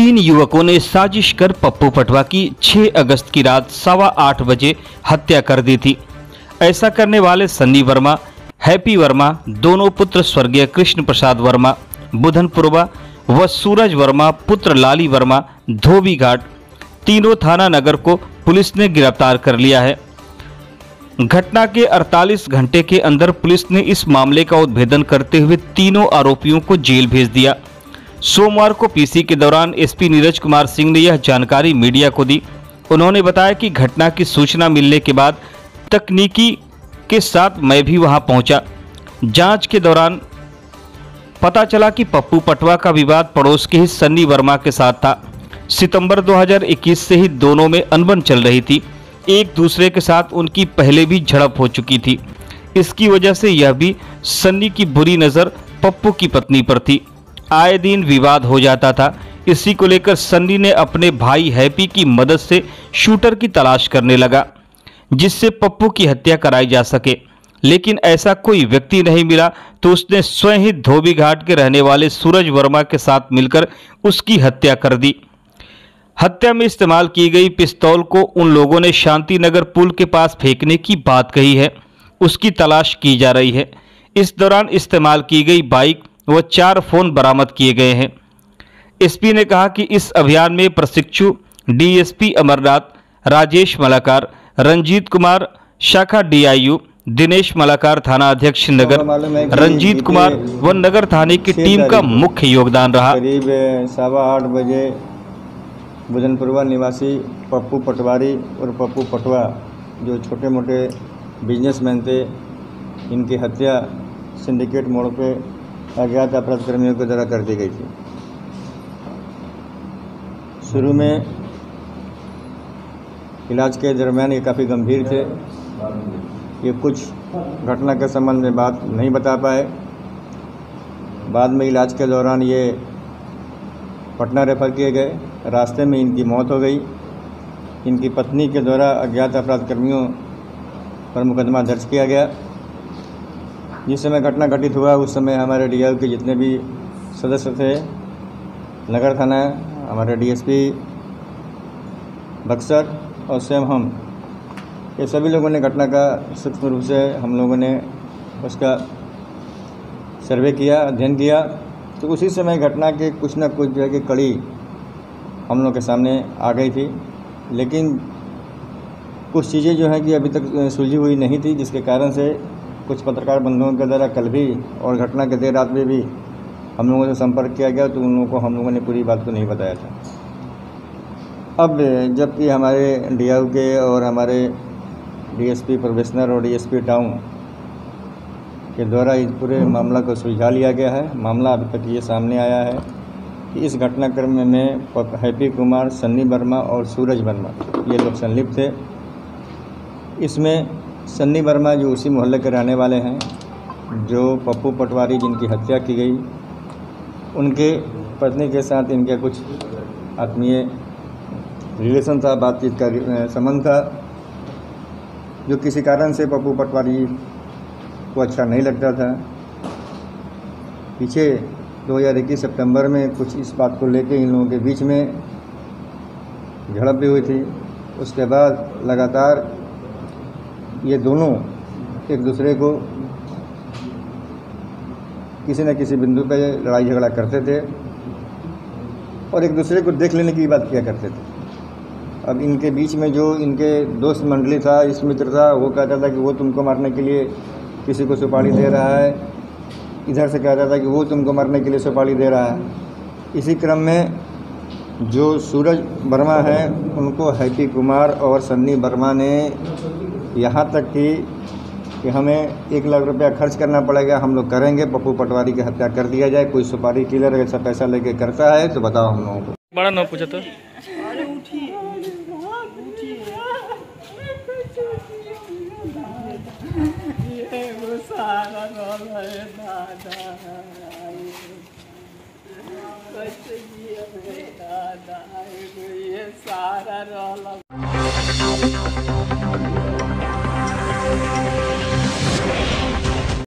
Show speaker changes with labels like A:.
A: तीन युवकों ने साजिश कर पप्पू पटवा की 6 अगस्त की रात 8:15 बजे हत्या कर दी थी। ऐसा करने वाले सन्नी वर्मा, हैप्पी वर्मा, दोनों पुत्र स्वर्गीय कृष्ण प्रसाद वर्मा बुधनपुरवा व सूरज वर्मा पुत्र लाली वर्मा धोबी घाट, तीनों थाना नगर को पुलिस ने गिरफ्तार कर लिया है। घटना के 48 घंटे के अंदर पुलिस ने इस मामले का उद्भेदन करते हुए तीनों आरोपियों को जेल भेज दिया। सोमवार को पीसी के दौरान एसपी नीरज कुमार सिंह ने यह जानकारी मीडिया को दी। उन्होंने बताया कि घटना की सूचना मिलने के बाद तकनीकी के साथ मैं भी वहां पहुंचा। जांच के दौरान पता चला कि पप्पू पटवा का विवाद पड़ोस के ही सन्नी वर्मा के साथ था। सितंबर 2021 से ही दोनों में अनबन चल रही थी। एक दूसरे के साथ उनकी पहले भी झड़प हो चुकी थी। इसकी वजह से यह भी सन्नी की बुरी नज़र पप्पू की पत्नी पर थी। आए दिन विवाद हो जाता था। इसी को लेकर सन्नी ने अपने भाई हैप्पी की मदद से शूटर की तलाश करने लगा जिससे पप्पू की हत्या कराई जा सके, लेकिन ऐसा कोई व्यक्ति नहीं मिला तो उसने स्वयं ही धोबी घाट के रहने वाले सूरज वर्मा के साथ मिलकर उसकी हत्या कर दी। हत्या में इस्तेमाल की गई पिस्तौल को उन लोगों ने शांति नगर पुल के पास फेंकने की बात कही है। उसकी तलाश की जा रही है। इस दौरान इस्तेमाल की गई बाइक व 4 फोन बरामद किए गए हैं। एसपी ने कहा कि इस अभियान में प्रशिक्षु डीएसपी अमरनाथ, राजेश मलाकार, रंजीत कुमार शाखा डीआईयू, दिनेश मलाकार थाना अध्यक्ष नगर, रंजीत कुमार व नगर थाने की टीम का मुख्य योगदान रहा।
B: करीब 8:15 बजे बुधनपुरवा निवासी पप्पू पटवारी और पप्पू पटवा जो छोटे मोटे बिजनेसमैन थे, इनकी हत्या सिंडिकेट मोड़ पे अज्ञात अपराध कर्मियों के द्वारा कर दी गई थी। शुरू में इलाज के दरमियान ये काफ़ी गंभीर थे। ये कुछ घटना के संबंध में बात नहीं बता पाए। बाद में इलाज के दौरान ये पटना रेफर किए गए। रास्ते में इनकी मौत हो गई। इनकी पत्नी के द्वारा अज्ञात अपराध कर्मियों पर मुकदमा दर्ज किया गया। जिस समय घटना घटित हुआ उस समय हमारे डीआईयू के जितने भी सदस्य थे, नगर थाना, हमारे डीएसपी बक्सर और स्वयं हम, ये सभी लोगों ने घटना का सूक्ष्म रूप से हम लोगों ने उसका सर्वे किया, अध्ययन किया। तो उसी समय घटना के कुछ न कुछ जो है कि कड़ी हम लोग के सामने आ गई थी, लेकिन कुछ चीज़ें जो हैं कि अभी तक सुलझी हुई नहीं थी, जिसके कारण से कुछ पत्रकार बंधुओं के द्वारा कल भी और घटना के देर रात में भी हम लोगों से संपर्क किया गया, तो उन लोगों को हम लोगों ने पूरी बात को नहीं बताया था। अब जबकि हमारे डीआईयू के और हमारे डीएसपी प्रोबेशनर और डीएसपी टाउन के द्वारा इस पूरे मामला को सुलझा लिया गया है। मामला अभी तक ये सामने आया है कि इस घटनाक्रम में हैप्पी कुमार, सन्नी वर्मा और सूरज वर्मा ये लोग संलिप्त थे। इसमें सन्नी वर्मा जो उसी मोहल्ले के रहने वाले हैं, जो पप्पू पटवारी जिनकी हत्या की गई, उनके पत्नी के साथ इनका कुछ आत्मीय रिलेशन था, बातचीत का संबंध था, जो किसी कारण से पप्पू पटवारी को अच्छा नहीं लगता था। पीछे 2021 सितंबर में कुछ इस बात को लेकर इन लोगों के बीच में झड़प भी हुई थी। उसके बाद लगातार ये दोनों एक दूसरे को किसी न किसी बिंदु पे लड़ाई झगड़ा करते थे और एक दूसरे को देख लेने की बात किया करते थे। अब इनके बीच में जो इनके दोस्त मंडली था, इस मित्र था, वो कहता था कि वो तुमको मारने के लिए किसी को सुपारी दे रहा है, इधर से कहता था कि वो तुमको मारने के लिए सुपारी दे रहा है। इसी क्रम में जो सूरज वर्मा हैं, उनको हैप्पी कुमार और सन्नी वर्मा ने यहाँ तक कि हमें 1 लाख रुपया खर्च करना पड़ेगा, हम लोग करेंगे, पप्पू पटवारी की हत्या कर दिया जाए। कोई सुपारी किलर ऐसा पैसा लेके करता है तो बताओ हम लोगों को।
C: बड़ा ना पूछा तो
D: सारा